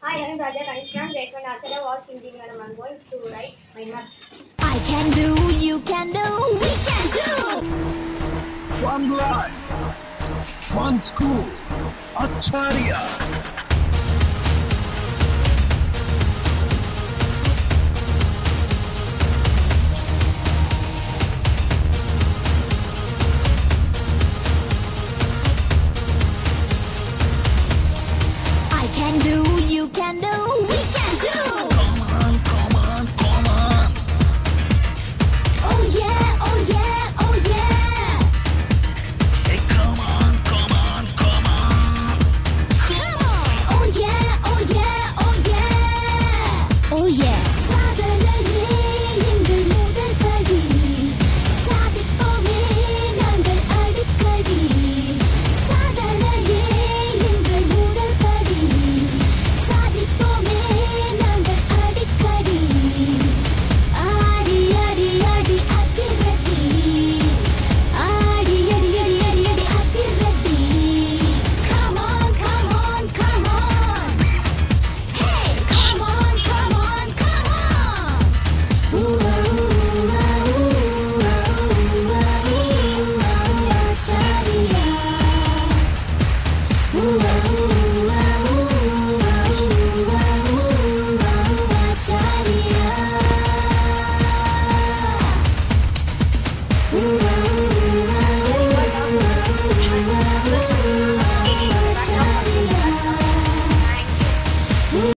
Hi, I'm Raja Kanishka. Grade 1 Achala was thinking and I'm going to write my math. I can do, you can do, we can do! One life, one school, Acharya.